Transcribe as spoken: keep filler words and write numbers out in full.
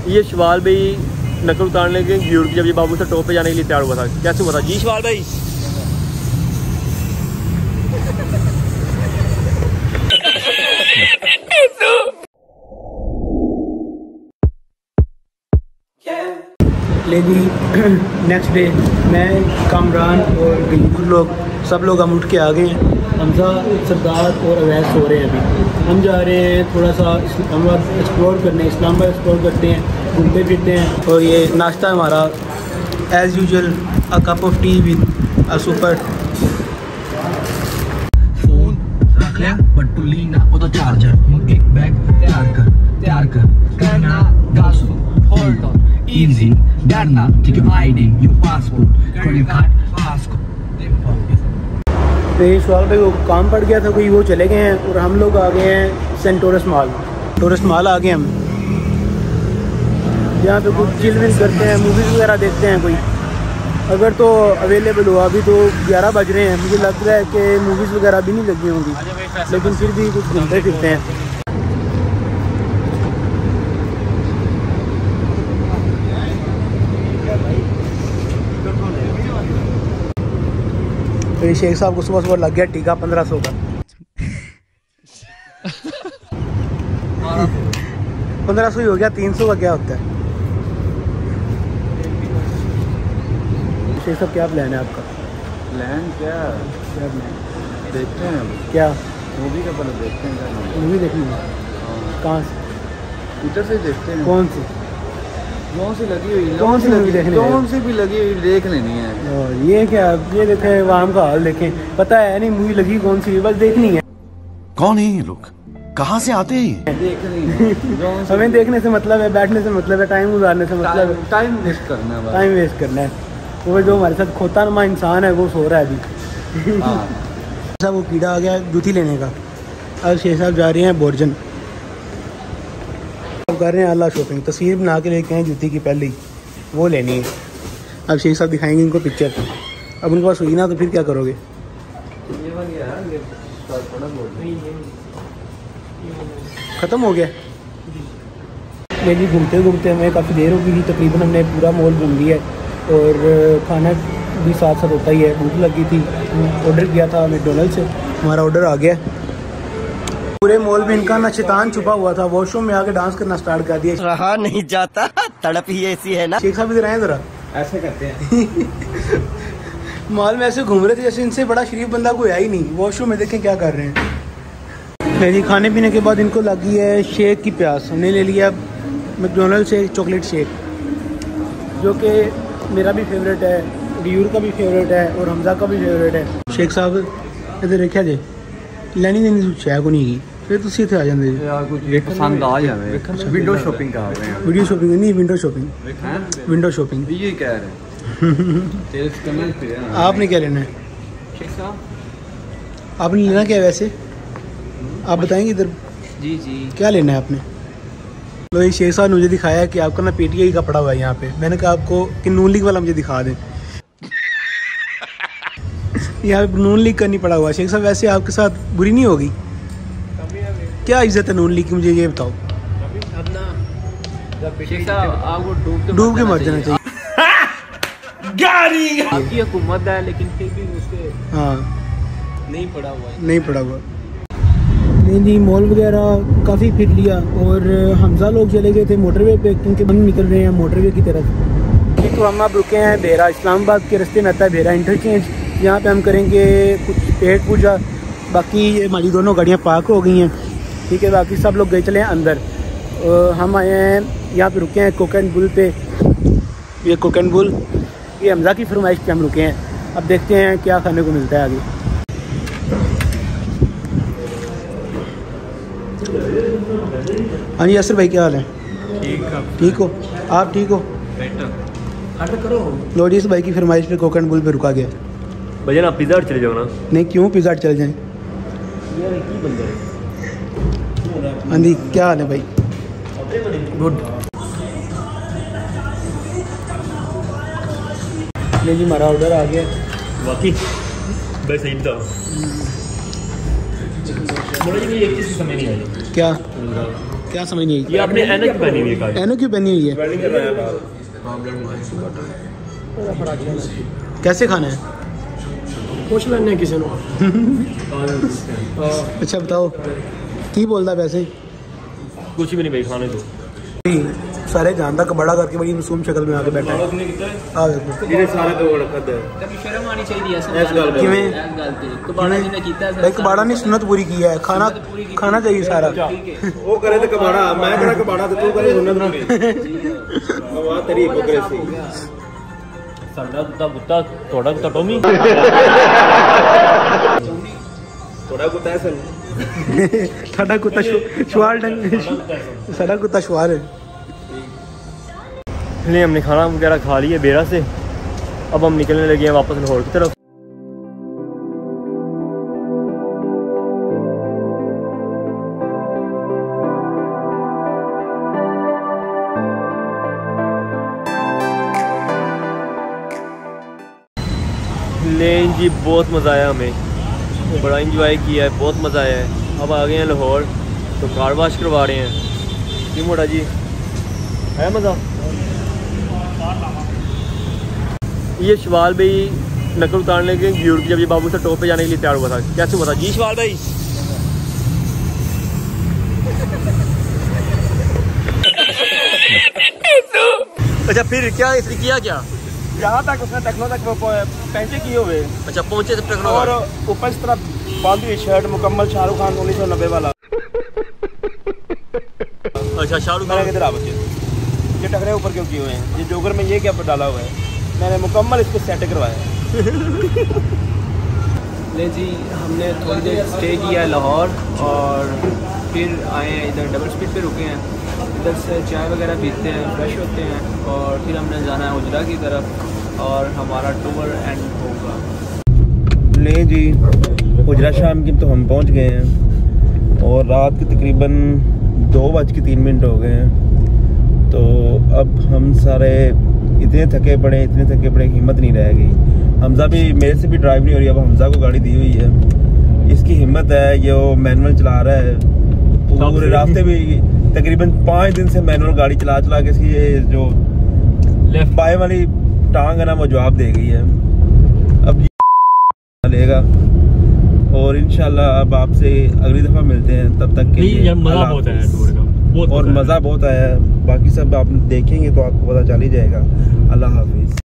ये शवाल भाई नकल उतारने के गियूर की जब ये बाबू से टॉप पे जाने के लिए तैयार हुआ था, कैसे हुआ था जी शवाल भाई? ले जी नेक्स्ट डे मैं कामरान और बिल्कुल लोग सब लोग हम उठ के आ गए हैं। हमजा, सरदार और अवैस सो रहे हैं अभी। हम जा रहे हैं थोड़ा सा इस्लामाबाद एक्सप्लोर करने, इस्लामाबाद एक्सप्लोर करते हैं, घूमते फिरते हैं। और ये नाश्ता हमारा as usual a cup of tea with a super phone रख लिया बट तू लीना वो तो चार्जर एक बैग तैयार कर तैयार कर करना गासो होल्ड ऑन easy करना take your I D your passport credit card passport तो ये सवाल पे वो काम पड़ गया था कोई, वो चले गए हैं और हम लोग आ गए हैं Centaurus mall. Taurus mall आ गए हम, यहाँ पे कुछ चिल विल करते हैं, मूवीज़ वगैरह देखते हैं कोई, अगर तो अवेलेबल हुआ। अभी तो ग्यारह बज रहे हैं, मुझे लग रहा है कि मूवीज़ वगैरह भी नहीं लगी होंगी, लेकिन फिर भी कुछ घूमते फिरते हैं। तो शेख साहब को सुबह सुबह लग गया टीका पंद्रह सौ का। पंद्रह सौ ही हो गया, तीन सौ का क्या होता है? शेख साहब क्या प्लान है आपका? प्लान क्या क्या प्लान? देखते हैं अभी। क्या मूवी का पहले देखते हैं। मूवी देखनी है? कहाँ से? इधर से देखते हैं। कौन सी? कौन सी लगी हुई? कौन सी मूवी देखनी है? कौन सी भी लगी हुई देख लेनी है। और ये क्या, ये देखें वहाँ का हाल देखें, पता है नहीं मूवी लगी कौन सी, बस देखनी है। कौन है ये लोग, कहाँ से आते हैं? देखनी है। हमें देखने से मतलब है, बैठने से मतलब है, टाइम गुजारने से मतलब है, टाइम वेस्ट करना है। टाइम वेस्ट करना है। वो जो हमारे साथ खोता नुमा इंसान है वो सो रहा है अभी। हाँ वो कीड़ा आ गया जूती लेने का। अब शेख साहब जा रहे हैं बोर्जन, अब कर रहे हैं अल्लाह शॉपिंग, तस्वीर बना के लेके आए जूती की पहले ही, वो लेनी है। अब शेख साहब दिखाएंगे इनको पिक्चर। अब उनके पास हुई ना तो फिर क्या करोगे? ख़त्म हो गया। मैं जी घूमते घूमते हमें काफ़ी देर हो गई थी, तकरीबन हमने पूरा मॉल घूम लिया और खाना भी साथ साथ होता ही है। भूख लगी थी, ऑर्डर किया था मैकडॉनल्ड्स से, हमारा ऑर्डर आ गया। पूरे मॉल में इनका ना शैतान छुपा हुआ था, वॉशरूम में आके डांस करना स्टार्ट कर दिया। रहा नहीं जाता, तड़प ही ऐसी है ना। शेख साहब इधर आए जरा, ऐसे करते हैं। मॉल में ऐसे घूम रहे थे जैसे इनसे बड़ा शरीफ बंदा कोई है ही नहीं। वॉशरूम में देखें क्या कर रहे हैं। जी खाने पीने के बाद इनको लगी है शेक की प्यास। हमने ले लिया मैकडॉनल्ड्स से चॉकलेट शेक, जो कि मेरा भी फेवरेट है, ड्यूर का भी फेवरेट है और हमजा का भी फेवरेट है। शेख साहब इधर देखा जे लैनी देनी शै को नहीं की, फिर तुम इतने आ जाते यार कुछ पसंद आ जाए। विंडो शॉपिंग कर रहे हैं। वीडियो शॉपिंग नहीं, विंडो शॉपिंग, विंडो शॉपिंग ये कह रहे हैं। आपने क्या लेना है? आपने लेना क्या है वैसे, आप बताएंगे इधर? जी जी क्या लेना है आपने? लो ये शेख साहब ने मुझे दिखाया कि आपका ना पीटीआई का पड़ा हुआ है यहाँ पे। मैंने कहा आपको कि नून लीग वाला मुझे दिखा दें। यहाँ पे नून लीग का नहीं पड़ा हुआ। शेख साहब वैसे आपके साथ बुरी नहीं होगी? क्या इज्जत है नून लीग की, मुझे ये बताओ। डूब के मर जाना चाहिए। आपकी हुकूमत है लेकिन फिर भी उसके हाँ नहीं पड़ा हुआ है। नहीं पड़ा हुआ। नहीं जी मॉल वगैरह काफ़ी फिर लिया और हमजा लोग चले गए थे मोटरवे पे, क्योंकि हम निकल रहे हैं मोटरवे की तरफ। तो हम अब रुके हैं बेरा, इस्लामाबाद के रास्ते में आता है बेरा इंटरचेंज। यहाँ पे हम करेंगे कुछ पेट पूजा। बाकी हमारी दोनों गाड़ियाँ पार्क हो गई हैं, ठीक है। बाकी सब लोग गए चले हैं अंदर। हम आए हैं यहाँ पे, रुके हैं कोकेन बुल पे। ये कोकेन बुल, ये हमजा की फरमाइश पे हम रुके हैं। अब देखते हैं क्या खाने को मिलता है आगे। हाँ जी असर भाई क्या हाल है? ठीक है। ठीक हो आप? ठीक हो? ऑर्डर करो। लो जी इस भाई की फरमाइश पे कोकेन बुल पे रुका गया। भैया ना पिज़्ज़ा हट चले जाओ ना। नहीं क्यों, पिज़्ज़ा हट चले जाएँ? हाँ जी क्या हाल है भाई? गुड। नहीं जी हमारा ऑर्डर आ गया। वाकई बस सही बताओ। बोला जी मुझे एक चीज़ की समझ नहीं आई। क्या? क्या समझ नहीं ये आपने एनो की पहनी हुई है कार? एनो क्यों पहनी हुई है? कैसे खाना है? पूछ लेने किसी ने। अच्छा बताओ की बोलता वैसे? कुछ भी नहीं भाई, खाने दो। सारे जानता कबाड़ा करके बड़ी मासूम शक्ल में आके बैठा है। आ देखो ये सारे तो रखत है कभी शर्म आनी चाहिए ऐसा इस गल किवें कबाड़ा जी ने कीता भाई कबाड़ा ने सुन्नत पूरी की है, खाना खाना चाहिए सारा। वो करे तो कबाड़ा, मैं करा कबाड़ा तो तू करे सुन्नत पूरी। वाह तेरी हिपोक्रेसी। साडा कुत्ता कुत्ता थोड़ा कुत्ता टोमी थोड़ा कुत्ता है सन साडा कुत्ता शुआर डंग साडा कुत्ता शुआर है। इसलिए हमने खाना वगैरह खा लिया बेरा से, अब हम निकलने लगे हैं वापस लाहौर की तरफ। लेकिन जी बहुत मज़ा आया, हमें बड़ा इंजॉय किया है, बहुत मज़ा आया है। अब आ गए हैं लाहौर तो कार वाश करवा रहे हैं। जी मोटा जी है मज़ा। ये शवाल भाई नकल उतारने के ग्यूर की जब ये बाबू से टॉप पे जाने के लिए तैयार हुआ था, कैसे हुआ था जी शवाल भाई? अच्छा फिर क्या इसने किया क्या? यहाँ तक उसने टकनों तक वो पहुंचे किए हुए। अच्छा पहुंचे तब तक और ऊपर इस तरफ बांधी हुई शर्ट मुकम्मल शाहरुख खान उन्नीस सौ नब्बे वाला। अच्छा शाहरुख मैंने खान किधर आप ये टकरे ऊपर क्यों किए हुए हैं? ये जोगर में ये क्या डाला हुआ है? मैंने मुकम्मल इसको सेट करवाया। ले जी हमने थोड़ी देर स्टे किया लाहौर और फिर आए हैं इधर डबल स्पीड पे रुके हैं। इधर से चाय वगैरह पीते हैं, फ्रेश होते हैं और फिर हमने जाना है उजरा की तरफ और हमारा टूर एंड होगा। ले जी उजरा शाम की तो हम पहुंच गए हैं और रात के तकरीबन दो बज के तीन मिनट हो गए हैं। तो अब हम सारे इतने थके पड़े इतने थके पड़े हिम्मत नहीं रह गई। हमजा भी मेरे से भी ड्राइव नहीं हो रही। अब हमजा को गाड़ी दी हुई है, इसकी हिम्मत है, ये वो मैनुअल चला रहा है पूरे रास्ते भी। तकरीबन पाँच दिन से मैनुअल गाड़ी चला चला के इसकी ये जो लेफ्ट बाएं वाली टांग है ना वो जवाब दे गई है। अब ये लेगा और इंशाल्लाह अब आपसे अगली दफ़ा मिलते हैं। तब तक के लिए मज़ा बहुत है टूर का, बहुत और मज़ा बहुत आया है। बाकी सब आप देखेंगे तो आपको पता चल ही जाएगा। अल्लाह हाफिज़।